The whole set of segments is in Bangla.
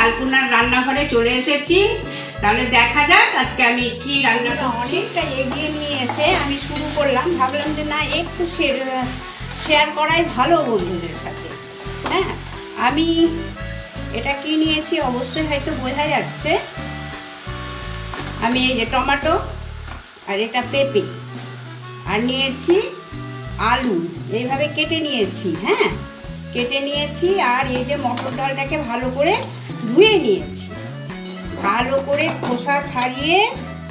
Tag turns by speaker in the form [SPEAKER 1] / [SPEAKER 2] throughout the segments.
[SPEAKER 1] আলপনার রান্নাঘরে চলে এসেছি। তাহলে দেখা যাক আজকে আমি কি রান্না করছি।
[SPEAKER 2] অনেকটা এগিয়ে নিয়ে এসে আমি শুরু করলাম, ভাবলাম যে না একটু শেয়ার করাই ভালো বন্ধুদের সাথে। হ্যাঁ, আমি এটা কি নিয়েছি অবশ্যই হয়তো বোঝা যাচ্ছে। আমি এই যে টমেটো আর এটা পেঁপে আর নিয়েছি আলু, এইভাবে কেটে নিয়েছি। হ্যাঁ, কেটে নিয়েছি। আর এই যে মটর ডালটাকে ভালো করে ধুয়ে নিয়েছি, ভালো করে খোসা ছাড়িয়ে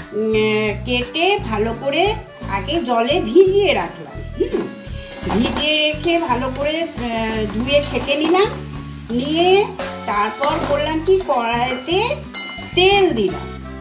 [SPEAKER 2] কেটে ভালো করে আগে জলে ভিজিয়ে রাখলাম। ভিজিয়ে রেখে ভালো করে ধুয়ে ছেঁকে নিলাম। নিয়ে তারপর করলাম কি, কড়াইতে তেল দিলাম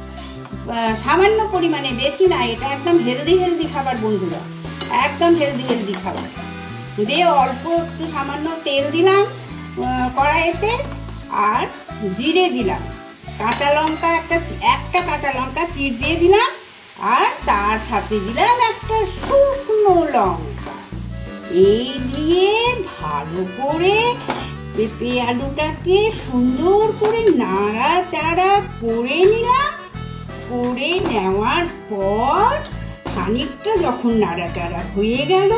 [SPEAKER 2] সামান্য পরিমাণে, বেশি না। এটা একদম হেলদি খাবার বন্ধুরা, একদম হেলদি খাবার। দিয়ে অল্প একটু সামান্য তেল দিলাম কড়াইতে, আর জিরে দিলাম, কাঁচা লঙ্কা একটা কাঁচা লঙ্কা চিড় দিয়ে দিলাম, আর তার সাথে দিলাম একটা শুকনো লঙ্কা। এই দিয়ে ভালো করে পেঁপে আলুটাকে সুন্দর করে নাড়াচাড়া করে নিলাম। করে নেওয়ার পর খানিকটা যখন নাড়াচাড়া হয়ে গেল,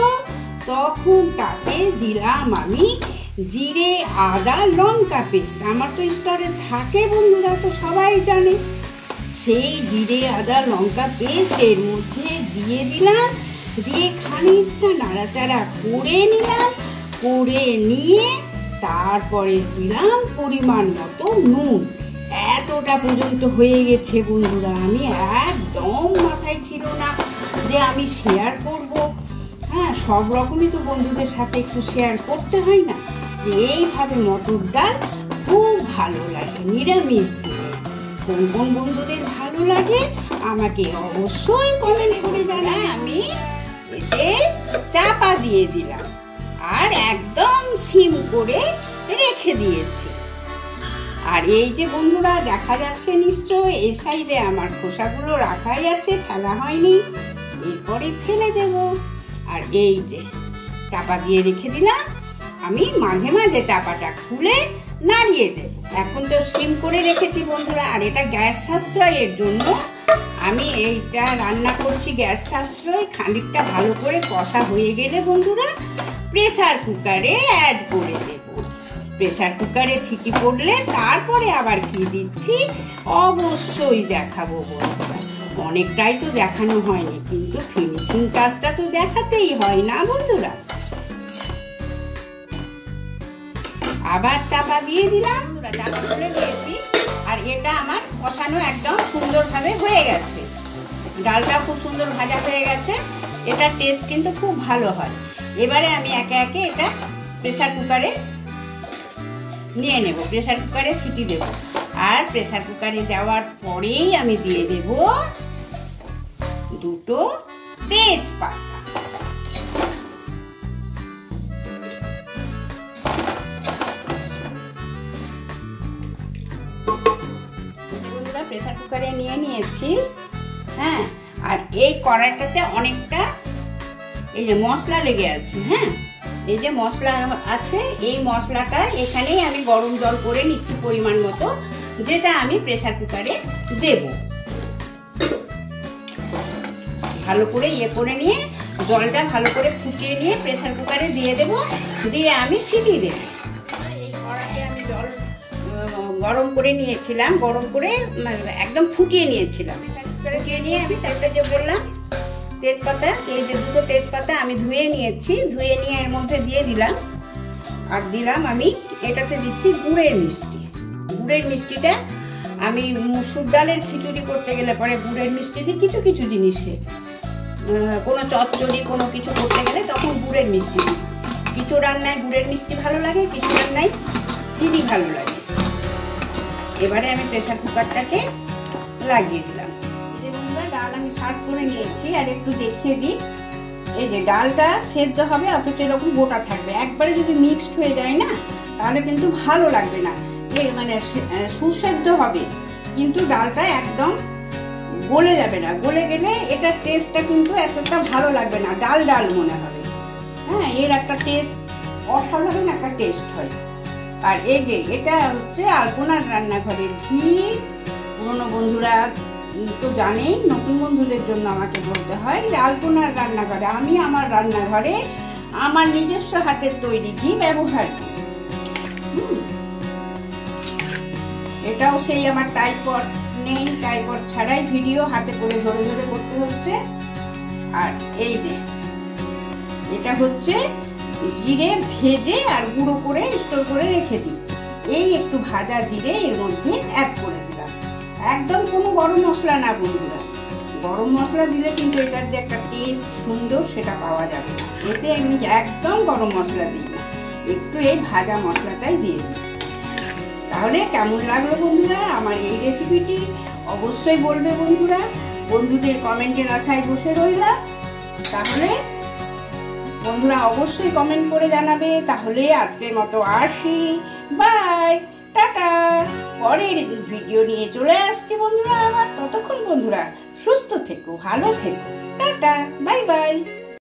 [SPEAKER 2] তখন তাতে দিলাম আমি জিরে আদা লঙ্কা পেস্ট। আমার তো স্টোরে থাকে বন্ধুরা, তো সবাই জানে। সেই জিরে আদা লঙ্কা পেস্ট এর মধ্যে দিয়ে দিলাম, দিয়ে খানিকটা নাড়াচাড়া করে নিলাম। করে নিয়ে তারপরে দিলাম পরিমাণ মতো নুন। এতটা পর্যন্ত হয়ে গেছে বন্ধুরা। আমি একদম মাথায় ছিল না যে আমি শেয়ার করব। হ্যাঁ, সব রকমই তো বন্ধুদের সাথে একটু শেয়ার করতে হয় না। যে এইভাবে মটর ডাল খুব ভালো লাগে নিরামিষ দিনে। কোন কোন বন্ধুদের ভালো লাগে আমাকে অবশ্যই কমেন্ট করে জানায়। আমি এতে চাপা দিয়ে দিলাম আর একদম সিম করে রেখে দিয়েছি। আর এই যে বন্ধুরা দেখা যাচ্ছে নিশ্চয়, এই সাইডে আমার খোসাগুলো রাখাই আছে, ফেলা হয়নি, এরপরে ফেলে দেব। আর এই যে চাপা দিয়ে রেখে দিলাম। আমি মাঝে মাঝে চাপাটা খুলে নাড়িয়ে দেব। এখন তো সিম করে রেখেছি বন্ধুরা। আর এটা গ্যাস সাশ্রয়ের জন্য আমি এইটা রান্না করছি, গ্যাস সাশ্রয়। খানিকটা ভালো করে কষা হয়ে গেলে বন্ধুরা প্রেসার কুকারে অ্যাড করে দেব। প্রেসার কুকারে সিটি পড়লে তারপরে আবার কি দিচ্ছি অবশ্যই দেখাবো বন্ধুরা। অনেকটাই তো দেখানো হয়নি, কিন্তু ফিনিশিং কাজটা তো দেখাতেই হয় না বন্ধুরা। আবার চাপা দিয়ে দিলাম, চাপা করে দিয়েছি। আর এটা আমার কষানো একদম সুন্দরভাবে হয়ে গেছে। ডালটা খুব সুন্দর ভাজা হয়ে গেছে। এটার টেস্ট কিন্তু খুব ভালো হয়। এবারে আমি একে একে এটা প্রেসার কুকারে নিয়ে নেব, প্রেসার কুকারে সিটি দেব। আর প্রেসার কুকারে দেওয়ার পরেই আমি দিয়ে দেব দুটো তেজপাতা। প্রেসার কুকারে নিয়ে নিয়েছি। হ্যাঁ, আর এই কড়াইটাতে অনেকটা এই যে মশলা লেগে আছে। হ্যাঁ, এই যে মশলা আছে, এই মশলাটা এখানেই আমি গরম জল করে নিচ্ছি পরিমাণ মতো, যেটা আমি প্রেসার কুকারে দেব। ভালো করে করে নিয়ে জলটা ভালো করে ফুটিয়ে নিয়ে প্রেসার কুকারে দিয়ে দেব। দিয়ে আমি সিটি দেব। এই কড়াইতে আমি জল গরম করে নিয়েছিলাম, গরম করে একদম ফুটিয়ে নিয়েছিলাম। প্রেসার কুকারে দিয়ে নিয়ে আমি তারপরে যে বললাম তেজপাতা, এই যে দুটো তেজপাতা আমি ধুয়ে নিয়েছি, ধুয়ে নিয়ে এর মধ্যে দিয়ে দিলাম। আর দিলাম আমি এটাতে দিচ্ছি গুড়ের মিষ্টি। গুড়ের মিষ্টিটা আমি মুসুর ডালের খিচুড়ি করতে গেলে পরে গুড়ের মিষ্টি দিই কিছু কিছু জিনিসে। কোনো চচ্চড়ি কোনো কিছু করতে গেলে তখন গুড়ের মিষ্টি দিই। কিছু রান্নায় গুড়ের মিষ্টি ভালো লাগে, কিছু রান্নায় চিনি ভালো লাগে। এবারে আমি প্রেসার কুকারটাকে লাগিয়ে দিলাম। ডাল আমি সার্ভ করে নিয়েছি। আর একটু দেখিয়ে দিই, এই যে ডালটা সেদ্ধ হবে অথচ এরকম গোটা থাকবে। একবারে যদি মিক্সড হয়ে যায় না, তাহলে কিন্তু ভালো লাগবে না। মানে সুসেদ্ধ হবে, কিন্তু ডালটা একদম গলে যাবে না। গলে গেলে এটার টেস্টটা কিন্তু এতটা ভালো লাগবে না, ডাল ডাল মনে হবে। হ্যাঁ, এর একটা টেস্ট, অসাধারণ একটা টেস্ট হয়। আর এই যে এটা হচ্ছে আলপনার রান্নাঘরের ঘি। পুরনো বন্ধুরা তো জানেই, নতুন বন্ধুদের জন্য আমাকে বলতে হয় যে আলপনার রান্নাঘরে আমি আমার রান্নাঘরে আমার নিজস্ব হাতের তৈরি ঘি ব্যবহার করি। এটাও সেই আমার টাইপড নেই, টাইপড ছাড়াই ভিডিও হাতে করে ধরে ধরে করতে হচ্ছে। আর এই যে এটা হচ্ছে জিরে ভেজে আর গুঁড়ো করে স্টোর করে রেখে দিই। এই একটু ভাজা জিরে এর মধ্যে অ্যাড করে দিলাম। একদম কোনো গরম মশলা না বন্ধুরা, গরম মশলা দিলে কিন্তু এটার যে একটা টেস্ট সুন্দর সেটা পাওয়া যাবে না। এতে আমি একদম গরম মশলা দিই না, একটু এই ভাজা মশলাটাই দিয়ে দিই। তাহলে কেমন লাগলো বন্ধুরা আমার এই রেসিপিটি? অবশ্যই বলবে বন্ধুরা, বন্ধুদের কমেন্টের আশায় বসে রইলাম। তাহলে বন্ধুরা অবশ্যই কমেন্ট করে জানাবে। তাহলে আজকের মতো আসি, বাই, টাটা। পরের ভিডিও নিয়ে চলে আসছি বন্ধুরা আবার। ততক্ষণ বন্ধুরা সুস্থ থেকো, ভালো থেকো, টাটা, বাই বাই।